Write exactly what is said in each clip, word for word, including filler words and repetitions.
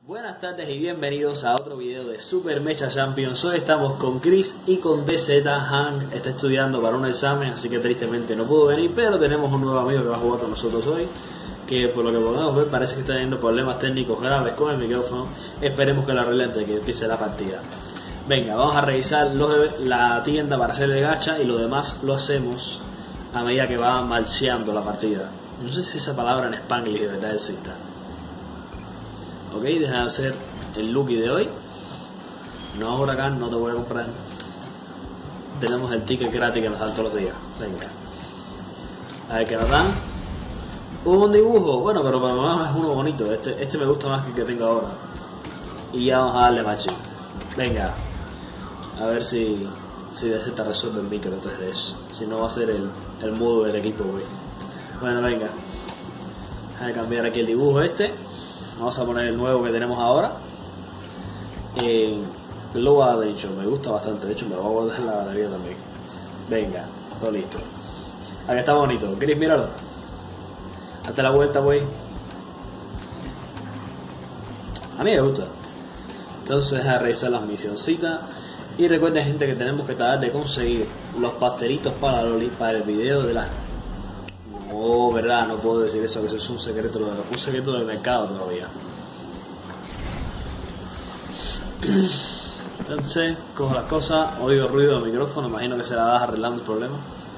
Buenas tardes y bienvenidos a otro video de Super Mecha Champions. Hoy estamos con Chris y con D Z. Hank está estudiando para un examen, así que tristemente no pudo venir, pero tenemos un nuevo amigo que va a jugar con nosotros hoy, que por lo que podemos ver parece que está teniendo problemas técnicos graves con el micrófono. Esperemos que lo arreglen antes de que empiece la partida. Venga, vamos a revisar los, la tienda para hacer el gacha y lo demás lo hacemos a medida que va marcheando la partida. No sé si esa palabra en Spanglish de verdad exista. Ok, deja de hacer el Lucky de hoy. No, Huracán, no te voy a comprar. Tenemos el ticket gratis que nos dan todos los días. Venga. A ver qué nos dan. Un dibujo. Bueno, pero para lo menos es uno bonito. Este, este me gusta más que el que tengo ahora. Y ya vamos a darle machi. Venga. A ver si si de Z resuelve el micro antes de eso. Si no va a ser el, el modo del equipo, güey. Bueno, venga. Voy a cambiar aquí el dibujo este. Vamos a poner el nuevo que tenemos ahora. Eh, lo ha dicho, me gusta bastante. De hecho, me lo voy a guardar en la galería también. Venga, todo listo. Aquí está bonito. Chris, míralo. Hazte la vuelta, güey. A mí me gusta. Entonces, a revisar las misioncitas. Y recuerden, gente, que tenemos que tratar de conseguir los pastelitos para, para el video de las... No, verdad, no puedo decir eso, que eso es un secreto, un secreto del mercado todavía. Entonces, cojo las cosas, oigo ruido del micrófono, imagino que se la das arreglando el problema.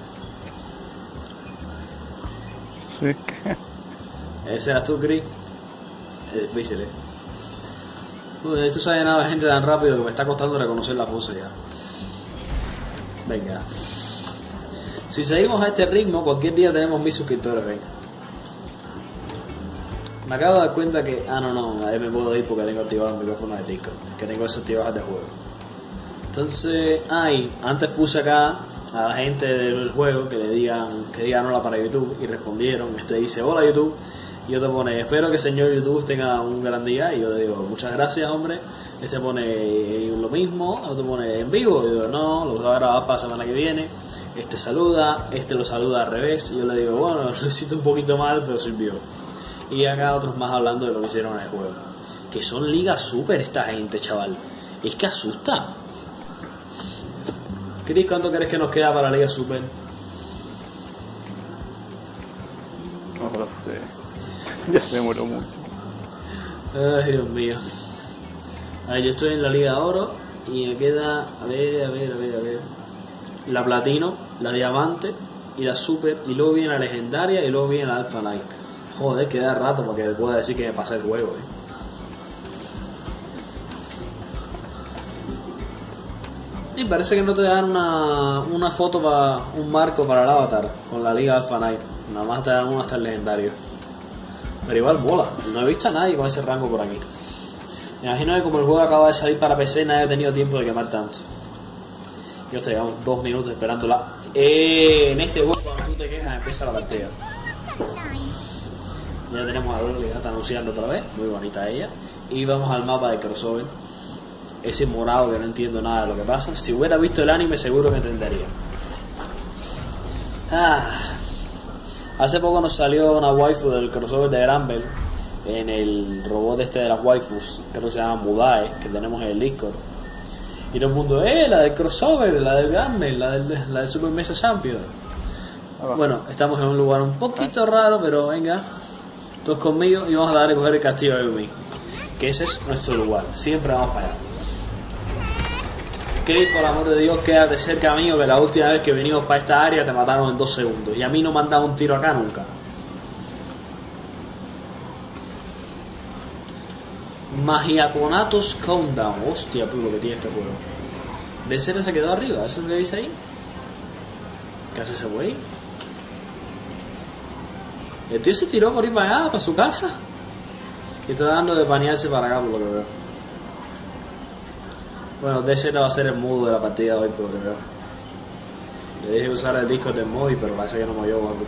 Sí. ¿Ese eras tú, Chris? Es difícil, eh. Uy, esto se ha llenado de gente tan rápido que me está costando reconocer la pose ya. Venga. Si seguimos a este ritmo, cualquier día tenemos mil suscriptores, venga. Me acabo de dar cuenta que... Ah, no, no, ahí me puedo ir porque tengo activado el micrófono de Discord, que tengo desactivado de juego. Entonces, ay, antes puse acá a la gente del juego que le digan, que digan hola para YouTube, y respondieron. Este dice, hola YouTube, y otro pone, espero que señor YouTube tenga un gran día, y yo le digo, muchas gracias, hombre. Este pone lo mismo, otro pone en vivo, y yo digo, no, lo voy a grabar para la semana que viene. Este saluda, este lo saluda al revés, y yo le digo, bueno, lo hiciste un poquito mal, pero sirvió. Y acá otros más hablando de lo que hicieron en el juego. Que son ligas super esta gente, chaval. Es que asusta. Chris, ¿cuánto crees que nos queda para la liga super? No lo sé. Ya se demoró mucho. Ay, Dios mío. A ver, yo estoy en la liga oro y me queda, a ver, a ver, a ver, a ver. La platino, la diamante y la super, y luego viene la legendaria y luego viene la alpha night. Joder, queda rato para que pueda decir que me pasé el juego, eh. Y parece que no te dan una, una foto para un marco para el avatar con la liga alpha night, nada más te dan uno hasta el legendario. Pero igual mola, no he visto a nadie con ese rango por aquí. Me imagino que como el juego acaba de salir para P C, nadie ha tenido tiempo de quemar tanto. Yo estoy llevamos dos minutos esperándola. Eh, en este juego, cuando tú te quejas, empieza la partida. Ya tenemos a Loli, ya está anunciando otra vez. Muy bonita ella. Y vamos al mapa de crossover. Ese morado que no entiendo nada de lo que pasa. Si hubiera visto el anime, seguro que entendería. Ah. Hace poco nos salió una waifu del crossover de Granbel. En el robot este de las waifus. Creo que se llama Mudae, que tenemos en el Discord. Y todo el mundo, eh, la del crossover, la del Gunman, la del, la del Super Mecha Champions. Abajo. Bueno, estamos en un lugar un poquito raro, pero venga, todos conmigo y vamos a dar a coger el castillo de Yumi. Que ese es nuestro lugar, siempre vamos para allá. Chris, por amor de Dios, quédate cerca mío, que la última vez que vinimos para esta área te mataron en dos segundos. Y a mí no me han dado un tiro acá nunca. Magiaconatos Countdown. Hostia, tú, lo que tiene este juego. De cera se quedó arriba, ¿eso es lo que dice ahí? ¿Qué hace ese güey? El tío se tiró por ir para allá, para su casa. Y está dando de panearse para acá, por lo que veo. Bueno, D Z va a ser el modo de la partida de hoy, por lo que veo. Le dije usar el disco del móvil, pero parece que no me oyó algo.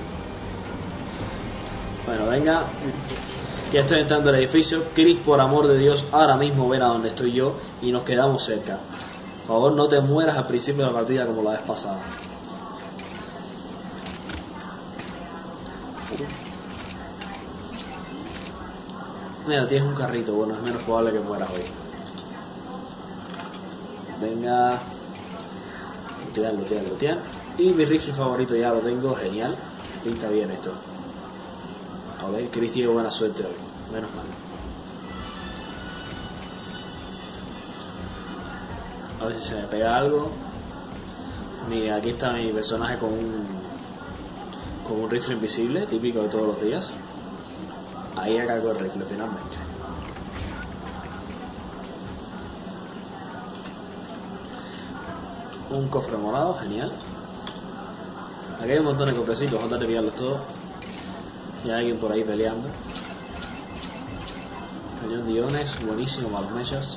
Bueno, venga. Ya estoy entrando al edificio. Chris, por amor de Dios, ahora mismo ven a donde estoy yo y nos quedamos cerca. Por favor, no te mueras al principio de la partida como la vez pasada. Mira, tienes un carrito, bueno, es menos probable que mueras hoy. Venga. Lootear, lootear, lootear. Y mi rifle favorito ya lo tengo, genial. Pinta bien esto. A ver, Chris tiene buena suerte hoy, menos mal. A ver si se me pega algo. Mira, aquí está mi personaje con un con un rifle invisible, típico de todos los días. Ahí ha cargado el rifle finalmente. Un cofre morado, genial. Aquí hay un montón de cofrecitos, vamos a tratar de pillarlos todos. Y hay alguien por ahí peleando. Cañón de iones, buenísimo para los mechas.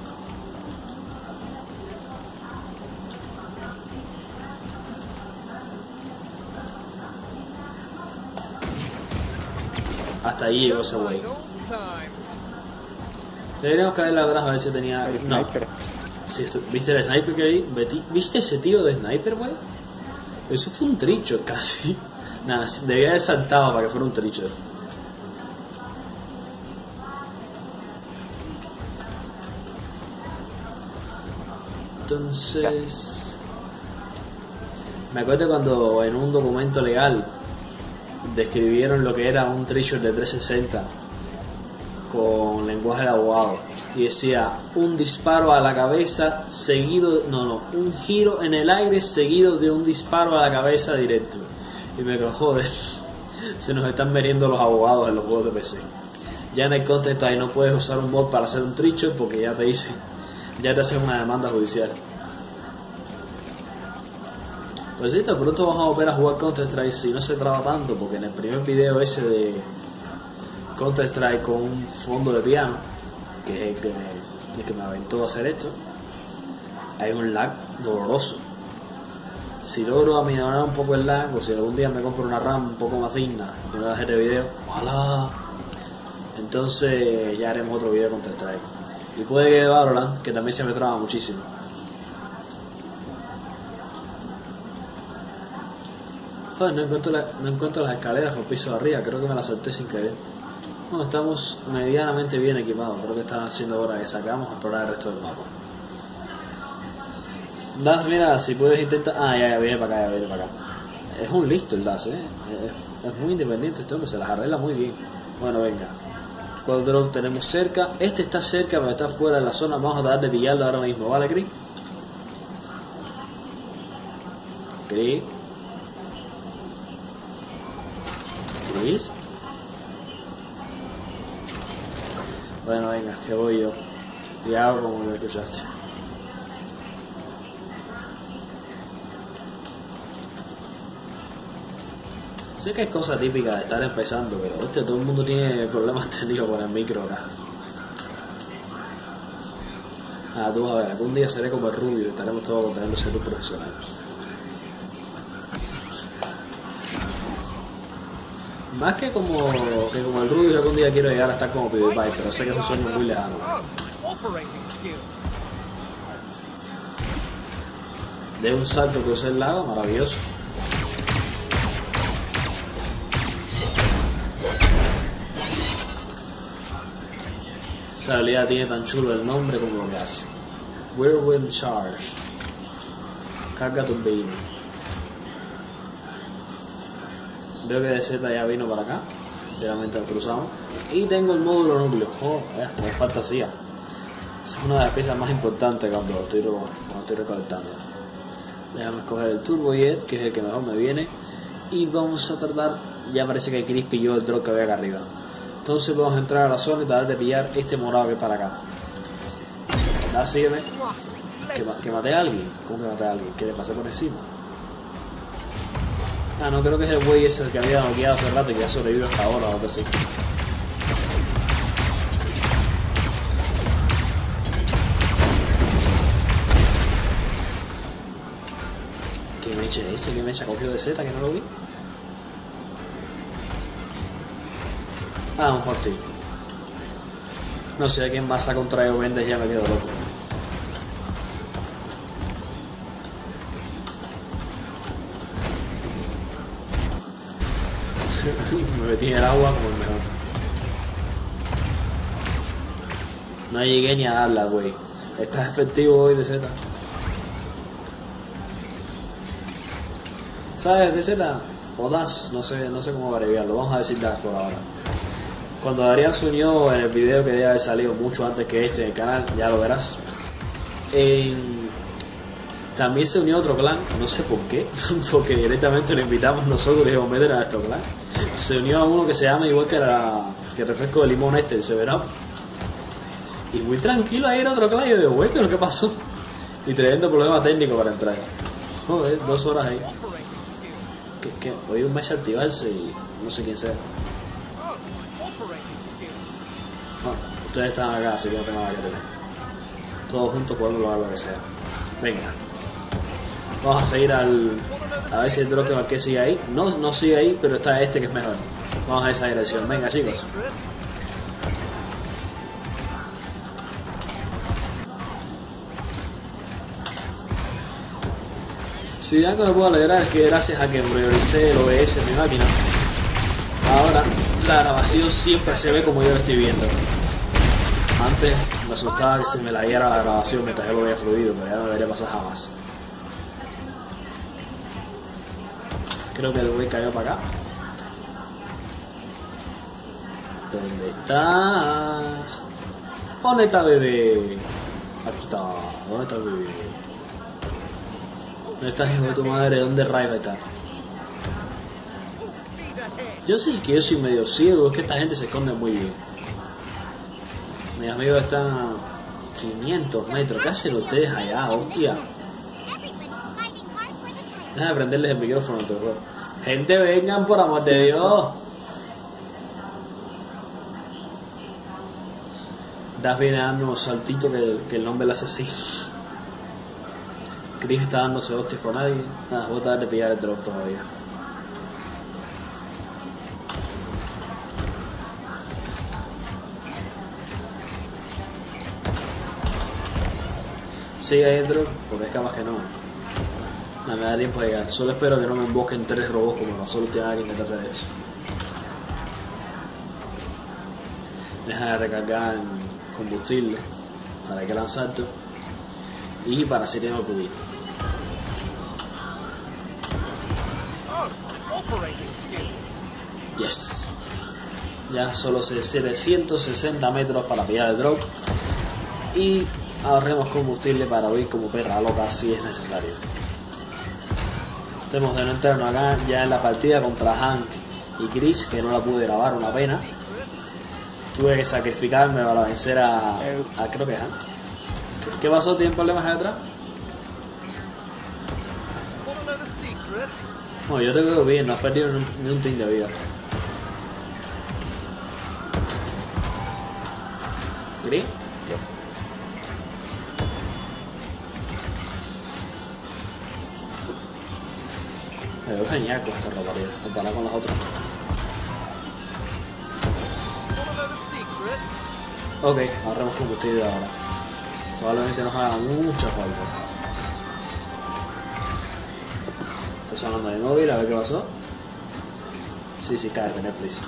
Hasta ahí llegó ese güey. Deberíamos caerle atrás a ver si tenía... El No. sniper. Sí, esto- ¿Viste el sniper que vi? Beti- ¿Viste ese tiro de sniper, güey? Eso fue un tricho casi. Nada, debía haber saltado para que fuera un tricho. Entonces... Me acuerdo cuando en un documento legal describieron lo que era un trichor de trescientos sesenta con lenguaje de abogado y decía un disparo a la cabeza seguido, no, no, un giro en el aire seguido de un disparo a la cabeza directo. Y me dijo, joder, se nos están metiendo los abogados en los juegos de P C. Ya en el contexto ahí no puedes usar un mod para hacer un trichor porque ya te dicen, ya te hacen una demanda judicial. Pues sí, de pronto vamos a volver a jugar Counter-Strike si no se traba tanto, porque en el primer video ese de Counter-Strike con un fondo de piano, que es el que me, el que me aventó a hacer esto, hay un lag doloroso. Si logro aminorar un poco el lag, o si algún día me compro una RAM un poco más digna y me das este video, ojalá, entonces ya haremos otro video de Counter-Strike. Y puede que de Valorant, que también se me traba muchísimo. Joder, no encuentro, la, no encuentro las escaleras por piso de arriba, creo que me las salté sin querer. Bueno, estamos medianamente bien equipados, creo que está siendo hora de que sacamos a explorar el resto del mapa. Das, mira, si puedes intentar... Ah, ya, ya viene para acá, ya viene para acá. Es un listo el Das, eh. Es, es muy independiente este hombre, se las arregla muy bien. Bueno, venga. ¿Cuál drop tenemos cerca? Este está cerca, pero está fuera de la zona. Vamos a tratar de pillarlo ahora mismo, ¿vale, Chris? Chris. Chris. Bueno, venga, que voy yo. Y hago como lo escuchaste. Sé que es cosa típica de estar empezando, pero hostia, todo el mundo tiene problemas técnicos con el micro acá. Ah, tú vas a ver, algún día seré como el Rubio y estaremos todos conteniendo ser un profesional. Más que como, que como el Rubio, algún día quiero llegar a estar como PewDiePie, pero sé que es un sueño muy lejano. De un salto que usé el lado, maravilloso. Esa habilidad tiene tan chulo el nombre como lo que hace. Whirlwind Charge. Carga tu beam. Veo que D Z ya vino para acá. Realmente lo cruzamos. Y tengo el módulo núcleo. Oh, esto es fantasía. Esa es una de las piezas más importantes cuando estoy, cuando estoy recolectando. Déjame escoger el Turbo Jet, que es el que mejor me viene. Y vamos a tratar. Ya parece que Chris pilló el drop que había acá arriba. Entonces vamos a entrar a la zona y tratar de pillar este morado que es para acá. Da, sígueme. ¿Que, que maté a alguien? ¿Cómo que maté a alguien? ¿Qué le pasé por encima? Ah, no, creo que es el güey ese que había noqueado hace rato y que ya sobrevivió hasta ahora o algo así. ¿Qué mecha es ese? ¿Qué mecha cogió de Z que no lo vi? Ah, un hostil. No sé a quién más ha contraído vendes, ya me quedo loco. Me metí en el agua como el mejor. No llegué ni a darla, güey. ¿Estás efectivo hoy, D Z? ¿Sabes, D Z? O Das, no sé, no sé cómo abreviarlo. Vamos a decir Das por ahora. Cuando Adrián se unió en el video que debe haber salido mucho antes que este en el canal, ya lo verás. En... También se unió otro clan, no sé por qué, porque directamente lo invitamos nosotros y dijimos meter a estos clan. Se unió a uno que se llama igual que, la, que el refresco de limón este, el seven up. Y muy tranquilo ahí en otro clan y yo digo, güey, pero ¿qué pasó? Y tremendo problema técnico para entrar. Joder, dos horas ahí. Que, que oí un match activarse y no sé quién sea. No, ustedes están acá, así que no tengo nada que tener. Todos juntos podemos lograr lo que sea. Venga. Vamos a seguir al... A ver si el drop que marqué sigue ahí. No, no sigue ahí, pero está este que es mejor. Vamos a esa dirección. Venga, chicos. Si algo me puedo alegrar es que gracias a que prioricé el O B S en mi máquina, ahora la grabación siempre se ve como yo lo estoy viendo. Antes me asustaba que se me la guiara la grabación mientras yo lo veía fluido, pero ya no debería pasar jamás. Creo que el güey cayó para acá. ¿Dónde estás? ¿Dónde está, bebé? Aquí está. ¿Dónde está el bebé? ¿Dónde está, hijo de tu madre? ¿Dónde rayos está? Yo sé que yo soy medio ciego, es que esta gente se esconde muy bien. Mis amigos están a quinientos metros. ¿Qué hacen ustedes allá, hostia? Déjame prenderles el micrófono, terror. Gente, vengan, por amor de Dios. Das viene dando unos saltitos que, que el nombre le hace así. Chris está dándose hostias con alguien. Nada, voy a tratar de pillar el drop todavía. Sigue ahí el drop, porque es capaz que no. No me da tiempo de llegar. Solo espero que no me embosquen tres robots como nosotros tienen que intentar hacer esto. Deja de recargar en combustible para que lanzar esto y para así tengo que huir. Yes. Ya solo setecientos sesenta metros para pillar el drop y ahorremos combustible para huir como perra loca si es necesario. Tenemos de no entrarnos acá ya en la partida contra Hank y Chris, que no la pude grabar, una pena. Tuve que sacrificarme para vencer a, a creo que Hank. ¿Qué pasó? ¿Tienen problemas ahí atrás? No, yo te veo bien, no has perdido ni un, ni un team de vida. ¿Chris? Me veo genial con esta ropa, tío, comparado con las otras. Ok, ahorremos combustible ahora. Probablemente nos haga mucha falta. Estoy sonando de móvil, a ver qué pasó. Sí, sí, cae, tener prisa.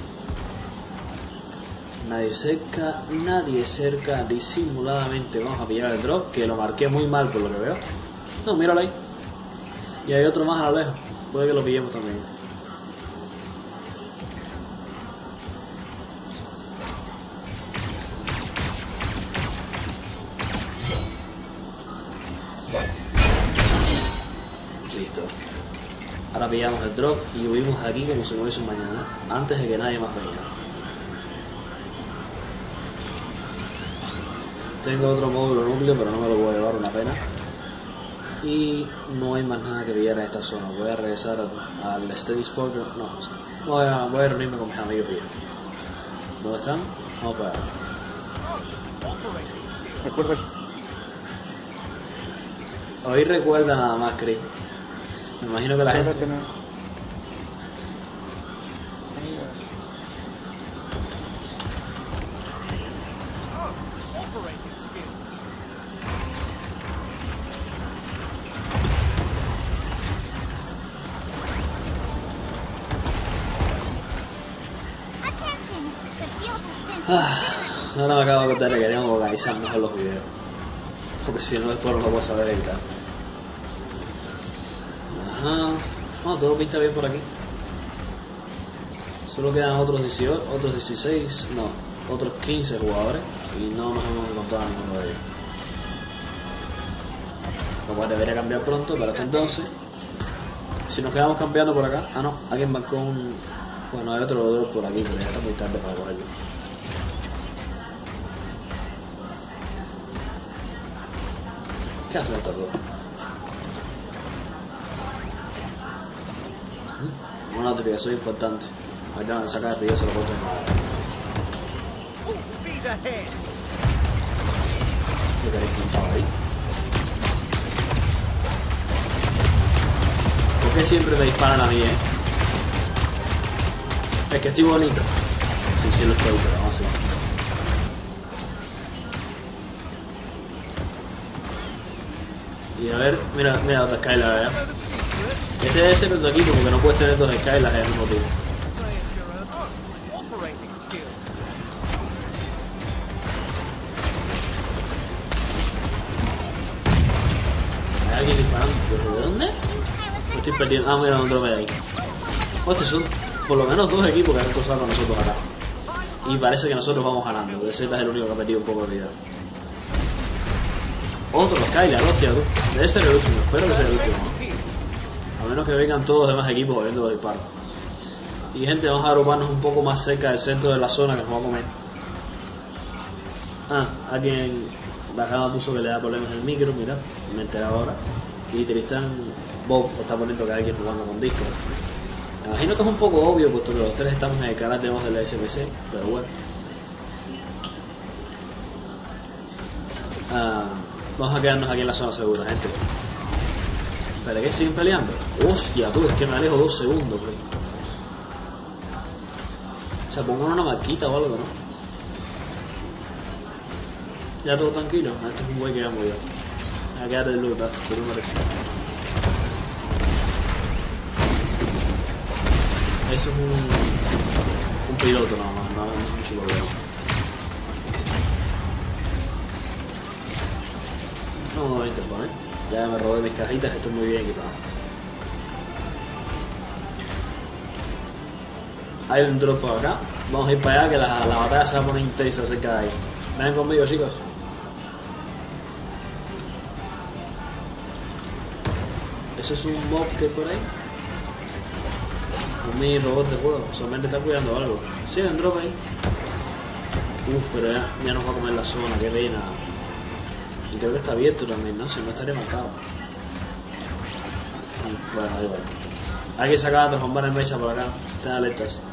Nadie cerca, nadie cerca, disimuladamente vamos a pillar el drop, que lo marqué muy mal por lo que veo. No, míralo ahí. Y hay otro más a lo lejos, puede que lo pillemos también. Listo. Ahora pillamos el drop y huimos de aquí como si no hubiese un mañana, antes de que nadie más venga. Tengo otro módulo núcleo, pero no me lo voy a llevar, una pena. Y no hay más nada que pillar en esta zona. Voy a regresar al Steady Sport. No, voy a, voy a reunirme con mis amigos y ya. ¿Dónde están? Vamos para allá. Recuerda. Hoy recuerda nada más, Chris. Me imagino que la gente... Que no. Ah, ahora me acabo de contar que queríamos organizar mejor los videos. Porque si no, después no lo voy a saber editar. Ajá. No, todo pinta bien por aquí. Solo quedan otros dieciocho, otros dieciséis, no, otros quince jugadores. Y no nos hemos encontrado a ninguno de ellos. Lo cual debería cambiar pronto, pero hasta entonces. Si nos quedamos cambiando por acá. Ah, no, alguien marcó un. Bueno, hay otro drop por aquí, pero ya está muy tarde para cogerlo. ¿Qué hacen estos dos? Una notificación importante. Me acaban de sacar el video, se lo puedo tomar. ¿Qué queréis que estaba ahí? ¿Por qué siempre me disparan a mí, eh? Es que estoy bonito. Sí, sí lo estoy, pero vamos a ver. Y a ver, mira, mira otra Skylar, ¿verdad? Este debe ser otro equipo porque no puedes tener dos Skylars al mismo tiempo. ¿Hay alguien disparando? ¿De dónde? Me estoy perdiendo. Ah, mira, un drone ahí. Hostia, son por lo menos dos equipos que han cruzado con nosotros acá. Y parece que nosotros vamos ganando. D Z es el único que ha perdido un poco de vida. Otro Skylar, hostia, tú. Debe ser el último, espero que sea el último. A menos que vengan todos los demás equipos volviendo los disparos. Y gente, vamos a agruparnos un poco más cerca del centro de la zona que nos va a comer. Ah, alguien de acá me puso que le da problemas en el micro, mira, me enteré ahora. Y Tristan Bob está poniendo que hay alguien jugando con disco. Me imagino que es un poco obvio, puesto que los tres estamos en el canal de voz de la S M C, pero bueno. Ah, vamos a quedarnos aquí en la zona segura, gente. ¿Pero qué? ¿Siguen peleando? Hostia, tú, es que me alejo dos segundos, bro. O sea, pongan una marquita o algo, ¿no? Ya todo tranquilo. Este es un güey que ya murió. A quedarte el loot, tú no mereces. Eso es un, un piloto nada más, no, no es mucho problema. No me voy a interponer. Ya me robé mis cajitas, estoy muy bien equipado. Hay un drop por acá. Vamos a ir para allá que la, la batalla se va a poner intensa cerca de ahí. Ven conmigo, chicos. Eso es un mob que hay por ahí. Un mini robot de juego. Solamente está cuidando algo. Sí, hay un drop ahí. Uf, pero ya, ya nos va a comer la zona, qué pena. Y creo que está abierto también, ¿no? Si no estaría marcado. Y, bueno, da igual. Hay que sacar a transformar en mecha por acá. Estén alertas.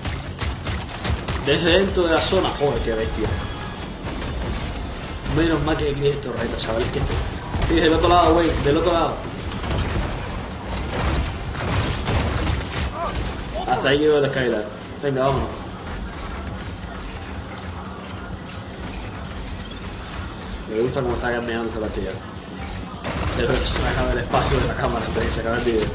Desde dentro de la zona. Joder, qué bestia. Menos mal que hay esto, torreta, chavales. Que esto. Sí, del otro lado, güey. Del otro lado. Hasta ahí llegó el Skylar. Venga, vámonos. Me gusta cómo está cambiando esta partida. Pero se me acaba el espacio de la cámara antes de que se acabe el vídeo.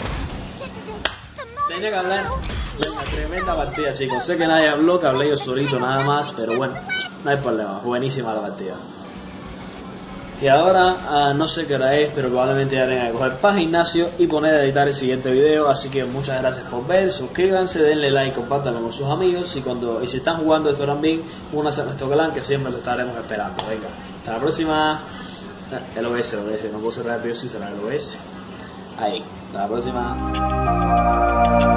Tenía que hablar. Venga, tremenda partida, chicos. Sé que nadie habló, que hablé yo solito nada más, pero bueno, no hay problema. Buenísima la partida. Y ahora, uh, no sé qué hora es, pero probablemente ya tenga que coger para gimnasio y poner a editar el siguiente video. Así que muchas gracias por ver, suscríbanse, denle like, compártanlo con sus amigos. Y cuando y si están jugando esto también, únanse a nuestro clan que siempre lo estaremos esperando. Venga, hasta la próxima. El O S, el O S, no puedo cerrar el video si será el O S. Ahí, hasta la próxima.